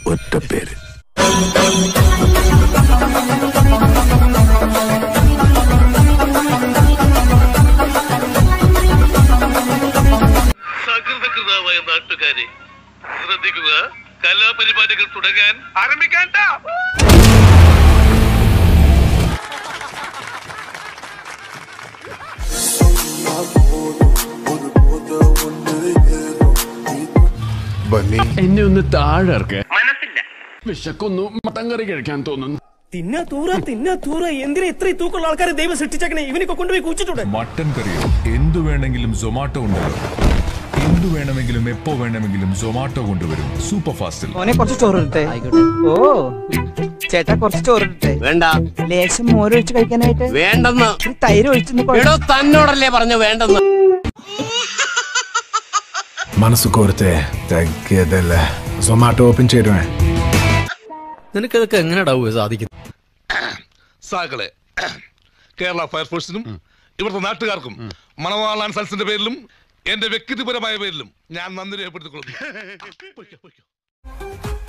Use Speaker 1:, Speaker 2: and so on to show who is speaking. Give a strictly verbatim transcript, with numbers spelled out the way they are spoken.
Speaker 1: ഒറ്റ പേര്.
Speaker 2: സകൃതകൃതമായ നാട്ടുകാരെ ശ്രദ്ധിക്കുക, കലാപരിപാടികൾ തുടങ്ങാൻ ആരംഭിക്കാൻ.
Speaker 3: എന്നെ ഒന്ന് താഴെ മനസ്സില്ല, വിശക്കൊന്നു മട്ടൻ കറി കഴിക്കാൻ തോന്നുന്നു.
Speaker 4: തിന്നാ തൂറ തിന്നാ തൂറ എന്തിനാ ഇത്രയും തൂക്കമുള്ള ആൾക്കാരെ ദൈവം സൃഷ്ടിച്ചേക്കണേ? ഇവനൊക്കെ കൊണ്ടുപോയി കൂച്ചിട്ടുണ്ട്.
Speaker 5: മട്ടൻ കറിയോ എന്തു വേണമെങ്കിലും സൊമാറ്റോ ഉണ്ടല്ലോ. എന്തു വേണമെങ്കിലും എപ്പോ വേണമെങ്കിലും സൊമാറ്റോ കൊണ്ടുവരും സൂപ്പർ ഫാസ്റ്റിൽ.
Speaker 6: ഓനെ കുറച്ച് ചോറ് ഇട്ടെ. ഓ ചേട്ടാ കുറച്ച് ചോറ് ഇട്ടെ. വേണ്ട, ലേശം മോര് ഒഴിച്ച് കഴിക്കാനായിട്ട്. വേണ്ടെന്ന്. തൈര് ഒഴിച്ചു തന്നോടല്ലേ പറഞ്ഞു വേണ്ടെന്ന്.
Speaker 1: മനസ്സ് കോർത്തെ തഗ്ഗിയതല്ലേ. സൊമാറ്റോ ഓപ്പൺ ചെയ്തേ.
Speaker 7: നിനക്കതൊക്കെ എങ്ങനെയാ സാധിക്കും?
Speaker 2: സാകളെ കേരള ഫയർഫോഴ്സിനും ഇവിടുത്തെ നാട്ടുകാർക്കും മണവാളാൻ സൽസിന്റെ പേരിലും എന്റെ വ്യക്തിപരമായ പേരിലും ഞാൻ നന്ദി രേഖപ്പെടുത്തിക്കൊള്ളുന്നു.